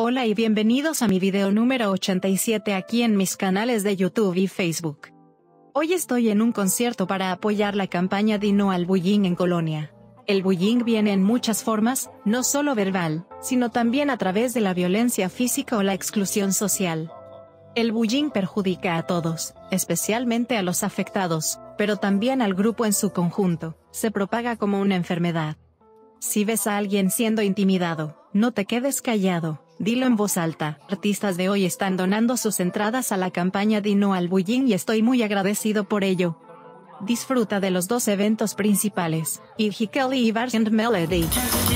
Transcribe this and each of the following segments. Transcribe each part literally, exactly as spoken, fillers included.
Hola y bienvenidos a mi video número ochenta y siete aquí en mis canales de YouTube y Facebook. Hoy estoy en un concierto para apoyar la campaña de No al Bullying en Colonia. El bullying viene en muchas formas, no solo verbal, sino también a través de la violencia física o la exclusión social. El bullying perjudica a todos, especialmente a los afectados, pero también al grupo en su conjunto. Se propaga como una enfermedad. Si ves a alguien siendo intimidado, no te quedes callado, dilo en voz alta. Artistas de hoy están donando sus entradas a la campaña de No al Bullying y estoy muy agradecido por ello. Disfruta de los dos eventos principales, Ivy Kelly y Bars and Melody.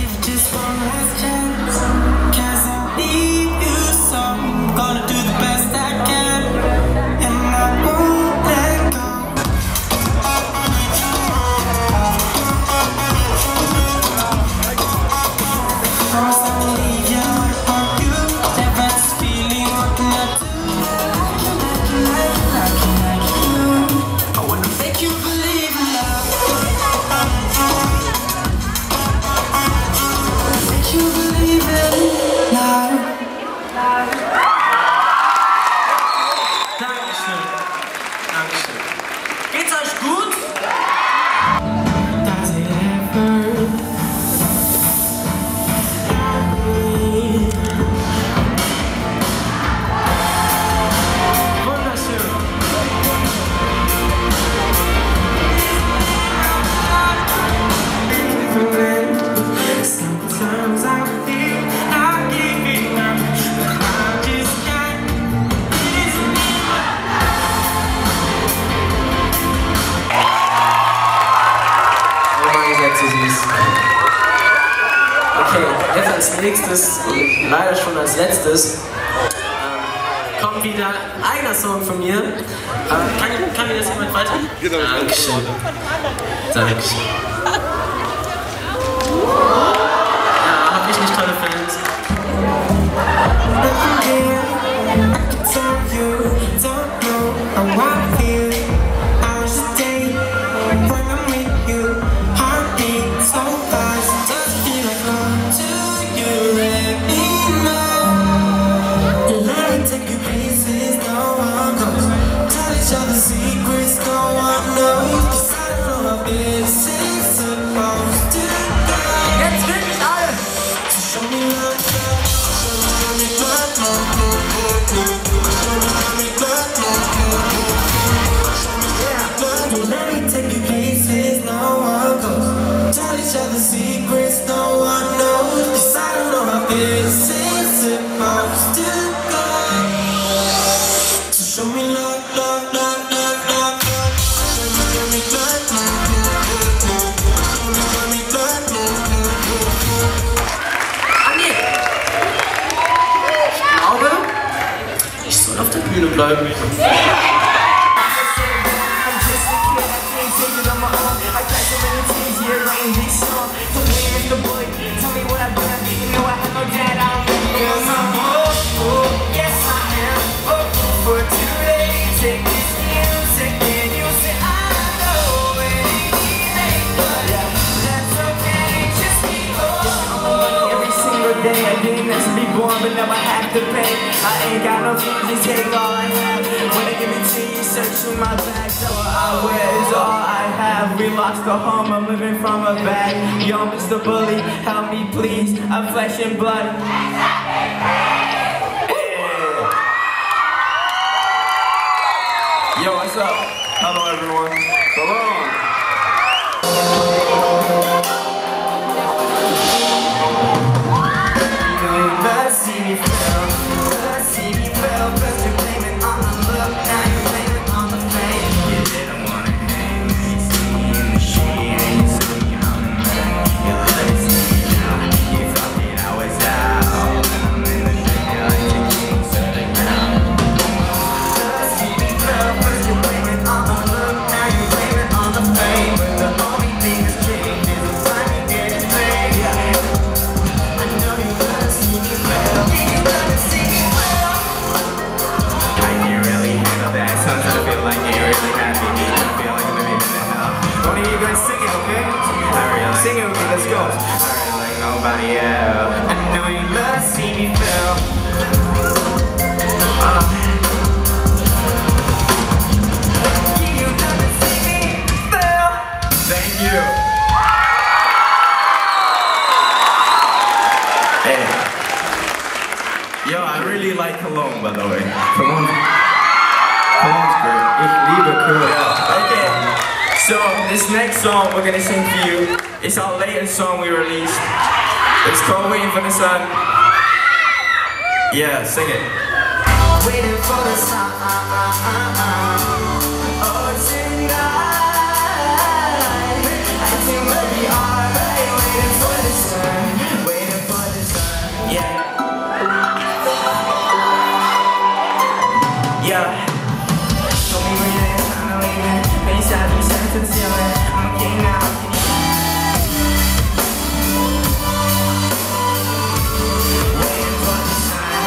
Geht's euch gut? Okay, jetzt als nächstes und leider schon als letztes ähm, kommt wieder einer Song von mir. Ähm, kann, kann mir das jemand weiter? Dankeschön. Dankeschön. Ja, hab ich nicht tolle Fans? Jetzt wirklich alle! Let me take you places no one goes. Tell each other secrets no one knows. 'Cause I don't know how this is supposed to go. So show me love, love, love, love, love, love. Show me, show me love, love, love, love, love. Show me, show me love, love, love, love. Anni! Ich glaube, ich soll auf der Bühne bleiben. But now I have to pay. I ain't got no fees, you take all I have. When I give it to you, search through my bag. So what I wear is all I have. We lost the home, I'm living from a bag. Yo, Mister Bully, help me please. I'm flesh and blood. Yeah. Yo, what's up? Hello, everyone. So long. See me fail, see me fail, first you're blaming on the look, now you're blaming on the fame. You didn't wanna hang, you see me in the shade, and you see me on the man. You let it see me now, you thought that I was out, and I'm in the shade like the king to the ground. See me fail, first you're blaming on the look, now you're blaming on the fame. But the only thing that's changed is the time you getting paid. I know you gotta see me fail. Sing it with me, let's go. I really like nobody else. I know you love to see me fail. Thank you. Hey. Yo, I really like Cologne, by the way. Cologne. Cologne's great. Ich liebe Köln. Yeah. Okay. So this next song we're gonna sing for you is our latest song we released. It's called Waiting for the Sun. Yeah, sing it. Waiting for the sun. Oh, tonight. I think we'll be alright. Waiting for the sun. Waiting for the sun. Yeah. Yeah. Told me where you're trying to leave it. Then you shot me straight to the ceiling. I'm a king now. Waiting for the sun.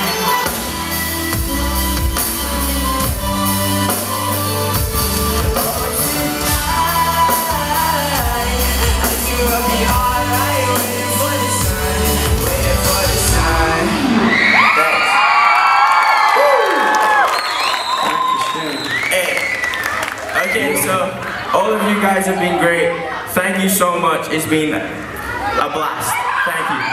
Okay, so all of you guys have been great. Thank you so much. It's been a blast. Thank you.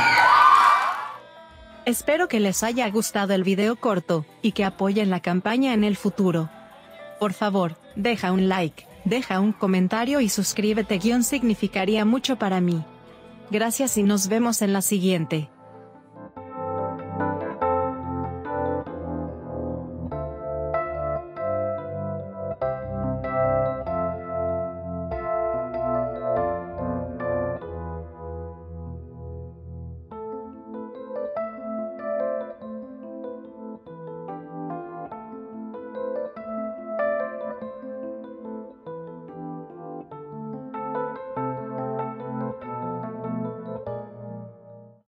Espero que les haya gustado el video corto, y que apoyen la campaña en el futuro. Por favor, deja un like, deja un comentario y suscríbete, guión significaría mucho para mí. Gracias y nos vemos en la siguiente.